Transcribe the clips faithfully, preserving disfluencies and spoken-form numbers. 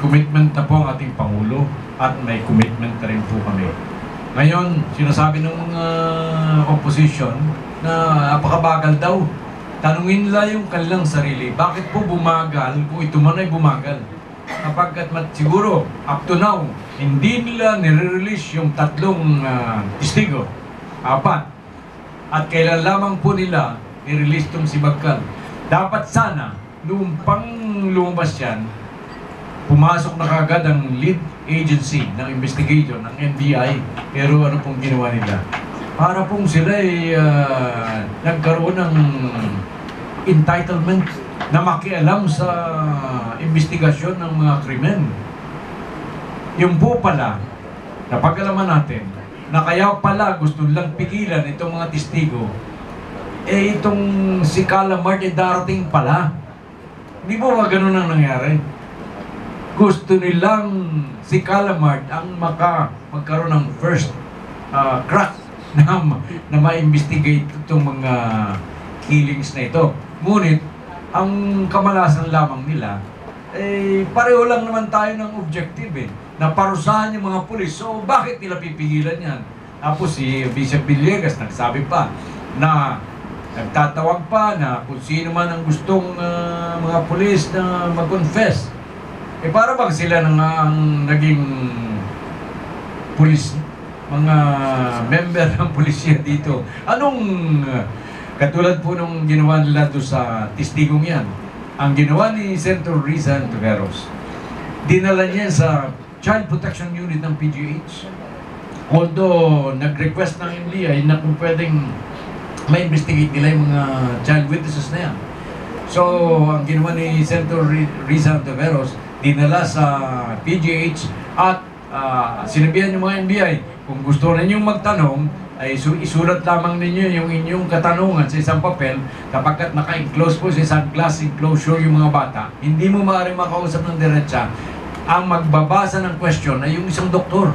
Commitment na po ang ating Pangulo at may commitment na rin po kami. Ngayon, sinasabi ng mga opposition na napakabagal daw. Tanungin nila yung kanilang sarili, bakit po bumagal kung ito man ay bumagal? Kapagkat siguro, up to now, hindi nila nire-release yung tatlong uh, testigo, apat. At kailan lamang po nila nirelease itong si Bagkal. Dapat sana, noong pang lumabas yan, pumasok na kagad ang lead agency ng investigation ng N B I. Pero ano pong ginawa nila? Para pong sila ay uh, nagkaroon ng entitlement na makialam sa investigasyon ng mga krimen. Yung po pala, napag-alaman natin, na kaya pala gusto lang pigilan itong mga testigo, eh itong si Calamart ay darating pala. Hindi po ba ganun ang nangyari? Gusto nilang si Calamart ang maka magkaroon ng first uh, crack na, na ma-investigate itong mga killings na ito. Ngunit, ang kamalasan lamang nila, eh, pareho lang naman tayo ng objective eh, na parusahan yung mga pulis. So, bakit nila pipigilan yan? Tapos si Bishop Villegas nagsabi pa na nagtatawag pa na kung sino man ang gustong uh, mga pulis na mag-confess. Eh, para bang sila nang ang naging pulis, mga member ng pulisya dito? Anong uh, katulad po nung ginawa nila doon sa testigong yan, ang ginawa ni Senator Riza Antiveros, dinala niya sa Child Protection Unit ng P G H. Although nag-request ng N B I na kung pwedeng ma-investigate nila yung mga child witnesses na yan. So, ang ginawa ni Senator Riza Antiveros, dinala sa P G H at uh, sinabihan yung mga N B I, kung gusto ninyong magtanong, ay isulat lamang ninyo yung inyong katanungan sa isang papel. Kapag naka-enclose po sa isang glass enclosure yung mga bata, hindi mo maaaring makausap ng diretsa. Ang magbabasa ng question ay yung isang doktor.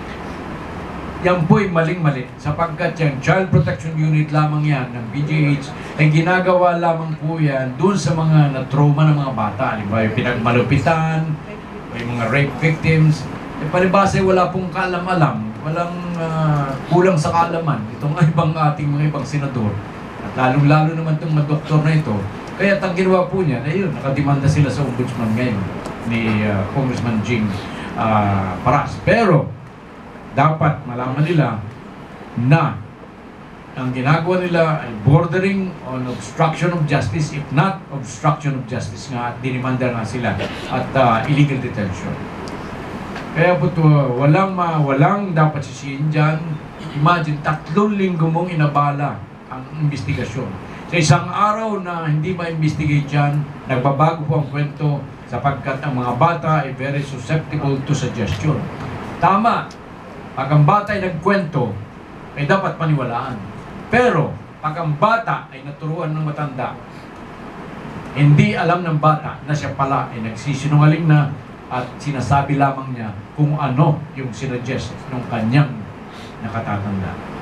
Yan po'y maling-mali, sapagkat yung Child Protection Unit lamang yan ng P G H ay ginagawa lamang po yan doon sa mga na-trauma ng mga bata. Halimbawa yung pinagmalupitan, yung mga rape victims. E palibasa wala pong kaalam-alam, walang uh, kulang sa kaalaman itong ibang ating mga ibang senador. At lalong-lalo naman itong mga doktor na ito. Kaya ang ginawa po niya, ayun, nakademanda sila sa ombudsman ngayon ni uh, Congressman Jing uh, Paras. Pero, dapat malaman nila na ang ginagawa nila ay bordering on obstruction of justice, if not obstruction of justice nga, dinimanda nga sila at uh, illegal detention. Kaya po ito, walang, ma, walang dapat sisihin dyan. Imagine, tatlong linggo mong inabala ang investigasyon. Sa isang araw na hindi ma-investigate dyan, nagbabago po ang kwento sapagkat ang mga bata ay very susceptible to suggestion. Tama, pag ang bata ay nagkwento, ay dapat paniwalaan. Pero, pag ang bata ay naturuan ng matanda, hindi alam ng bata na siya pala ay nagsisinungaling na at sinasabi lamang niya kung ano yung sinuggest ng kanyang nakatatanda.